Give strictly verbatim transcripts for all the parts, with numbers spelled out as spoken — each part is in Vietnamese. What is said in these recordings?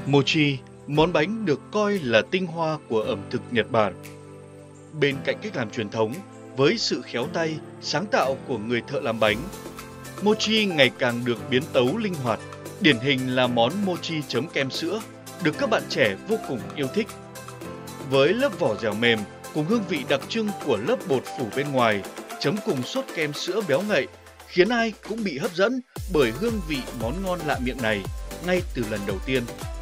Mochi, món bánh được coi là tinh hoa của ẩm thực Nhật Bản. Bên cạnh cách làm truyền thống, với sự khéo tay, sáng tạo của người thợ làm bánh, mochi ngày càng được biến tấu linh hoạt. Điển hình là món mochi chấm kem sữa, được các bạn trẻ vô cùng yêu thích. Với lớp vỏ dẻo mềm cùng hương vị đặc trưng của lớp bột phủ bên ngoài, chấm cùng sốt kem sữa béo ngậy, khiến ai cũng bị hấp dẫn bởi hương vị món ngon lạ miệng này ngay từ lần đầu tiên.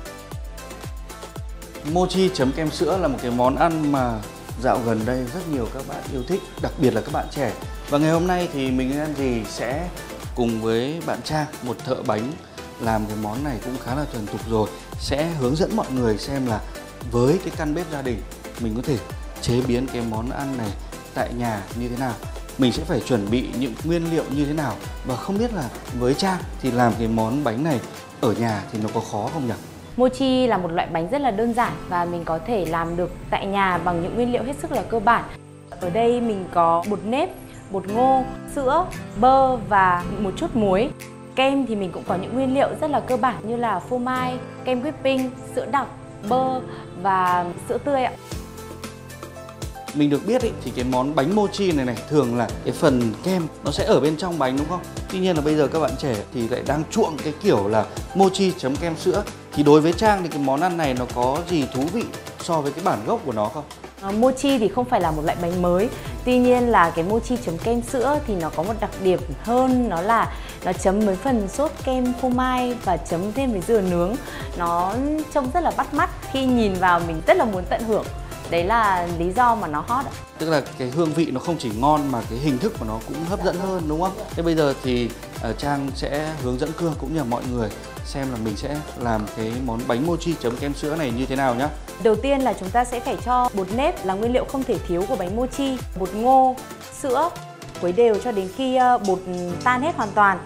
Mochi chấm kem sữa là một cái món ăn mà dạo gần đây rất nhiều các bạn yêu thích, đặc biệt là các bạn trẻ. Và ngày hôm nay thì mình ăn gì sẽ cùng với bạn Trang, một thợ bánh làm cái món này cũng khá là thuần thục rồi, sẽ hướng dẫn mọi người xem là với cái căn bếp gia đình mình có thể chế biến cái món ăn này tại nhà như thế nào, mình sẽ phải chuẩn bị những nguyên liệu như thế nào. Và không biết là với Trang thì làm cái món bánh này ở nhà thì nó có khó không nhỉ? Mochi là một loại bánh rất là đơn giản và mình có thể làm được tại nhà bằng những nguyên liệu hết sức là cơ bản. Ở đây mình có bột nếp, bột ngô, sữa, bơ và một chút muối. Kem thì mình cũng có những nguyên liệu rất là cơ bản như là phô mai, kem whipping, sữa đặc, bơ và sữa tươi ạ. Mình được biết ý, thì cái món bánh mochi này này thường là cái phần kem nó sẽ ở bên trong bánh đúng không? Tuy nhiên là bây giờ các bạn trẻ thì lại đang chuộng cái kiểu là mochi chấm kem sữa. Thì đối với Trang thì cái món ăn này nó có gì thú vị so với cái bản gốc của nó không? À, mochi thì không phải là một loại bánh mới. Tuy nhiên là cái mochi chấm kem sữa thì nó có một đặc điểm hơn, nó là nó chấm với phần sốt kem phô mai và chấm thêm với dừa nướng. Nó trông rất là bắt mắt, khi nhìn vào mình rất là muốn tận hưởng. Đấy là lý do mà nó hot ạ. Tức là cái hương vị nó không chỉ ngon mà cái hình thức của nó cũng hấp dẫn hơn đúng không? Thế bây giờ thì uh, Trang sẽ hướng dẫn Cương cũng như là mọi người xem là mình sẽ làm cái món bánh mochi chấm kem sữa này như thế nào nhá. Đầu tiên là chúng ta sẽ phải cho bột nếp là nguyên liệu không thể thiếu của bánh mochi, bột ngô, sữa, khuấy đều cho đến khi bột tan hết hoàn toàn.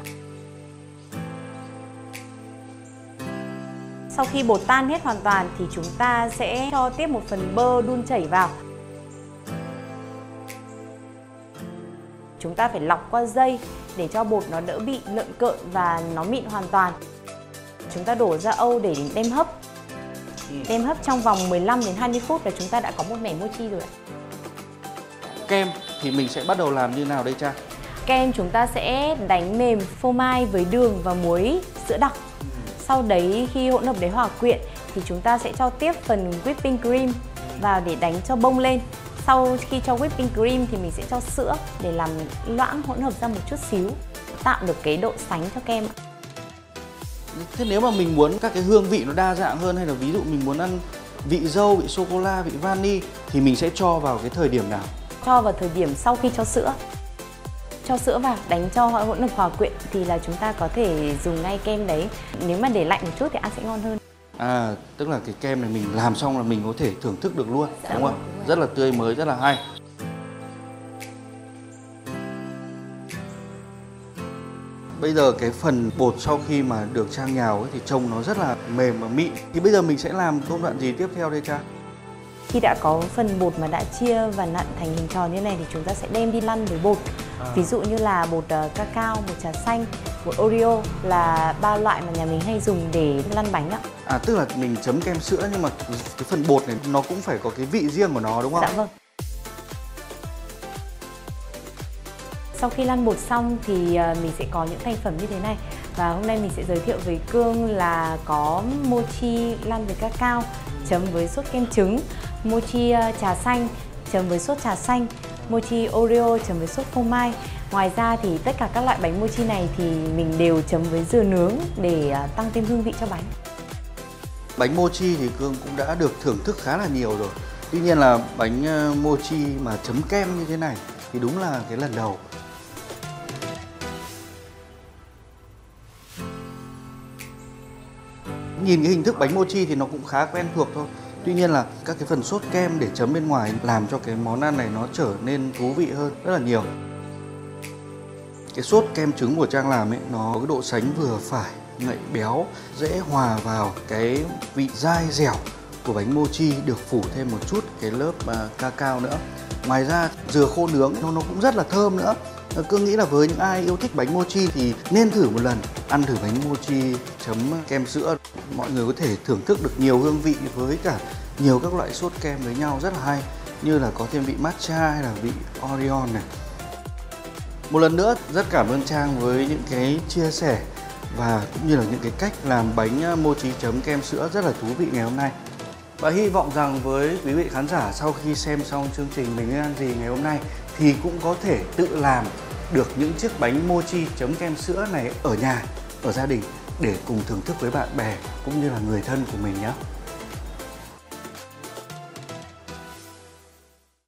Sau khi bột tan hết hoàn toàn thì chúng ta sẽ cho tiếp một phần bơ đun chảy vào. Chúng ta phải lọc qua dây để cho bột nó đỡ bị lợn cợn và nó mịn hoàn toàn. Chúng ta đổ ra âu để đem hấp. Đem hấp trong vòng mười lăm đến hai mươi phút là chúng ta đã có một mẻ mochi rồi ạ. Kem thì mình sẽ bắt đầu làm như nào đây Trang? Kem chúng ta sẽ đánh mềm phô mai với đường và muối, sữa đặc. Sau đấy khi hỗn hợp đấy hòa quyện thì chúng ta sẽ cho tiếp phần whipping cream vào để đánh cho bông lên. Sau khi cho whipping cream thì mình sẽ cho sữa để làm loãng hỗn hợp ra một chút xíu, tạo được cái độ sánh cho kem. Thế nếu mà mình muốn các cái hương vị nó đa dạng hơn, hay là ví dụ mình muốn ăn vị dâu, vị sô cô la, vị vani thì mình sẽ cho vào cái thời điểm nào? Cho vào thời điểm sau khi cho sữa. Cho sữa vào, đánh cho hỗn hợp hòa quyện thì là chúng ta có thể dùng ngay kem đấy. Nếu mà để lạnh một chút thì ăn sẽ ngon hơn. À, tức là cái kem này mình làm xong là mình có thể thưởng thức được luôn, dạ, đúng không? Đúng rất là tươi mới, rất là hay. Bây giờ cái phần bột sau khi mà được Trang nhào ấy, thì trông nó rất là mềm và mịn. Thì bây giờ mình sẽ làm công đoạn gì tiếp theo đây Trang? Khi đã có phần bột mà đã chia và nặn thành hình tròn như này thì chúng ta sẽ đem đi lăn với bột. À. Ví dụ như là bột uh, cacao, bột trà xanh, bột Oreo là ba loại mà nhà mình hay dùng để lăn bánh ạ. À, tức là mình chấm kem sữa nhưng mà cái phần bột này nó cũng phải có cái vị riêng của nó đúng không? Dạ vâng. Sau khi lăn bột xong thì mình sẽ có những thành phẩm như thế này. Và hôm nay mình sẽ giới thiệu với Cương là có mochi lăn với cacao chấm với sốt kem trứng, mochi trà xanh chấm với sốt trà xanh, mochi Oreo chấm với sốt phô mai. Ngoài ra thì tất cả các loại bánh mochi này thì mình đều chấm với dừa nướng để tăng thêm hương vị cho bánh. Bánh mochi thì Cương cũng đã được thưởng thức khá là nhiều rồi. Tuy nhiên là bánh mochi mà chấm kem như thế này thì đúng là cái lần đầu. Nhìn cái hình thức bánh mochi thì nó cũng khá quen thuộc thôi. Tuy nhiên là các cái phần sốt kem để chấm bên ngoài làm cho cái món ăn này nó trở nên thú vị hơn rất là nhiều. Cái sốt kem trứng của Trang làm ấy nó có cái độ sánh vừa phải, ngậy béo, dễ hòa vào cái vị dai dẻo của bánh mochi, được phủ thêm một chút cái lớp uh, cacao nữa. Ngoài ra dừa khô nướng nó, nó cũng rất là thơm nữa. Cương nghĩ là với những ai yêu thích bánh mochi thì nên thử một lần ăn thử bánh mochi chấm kem sữa. Mọi người có thể thưởng thức được nhiều hương vị với cả nhiều các loại sốt kem với nhau rất là hay, như là có thêm vị matcha hay là vị Orion này. Một lần nữa rất cảm ơn Trang với những cái chia sẻ và cũng như là những cái cách làm bánh mochi chấm kem sữa rất là thú vị ngày hôm nay. Và hy vọng rằng với quý vị khán giả sau khi xem xong chương trình Mình Nên Ăn Gì ngày hôm nay thì cũng có thể tự làm được những chiếc bánh mochi chấm kem sữa này ở nhà, ở gia đình để cùng thưởng thức với bạn bè cũng như là người thân của mình nhé.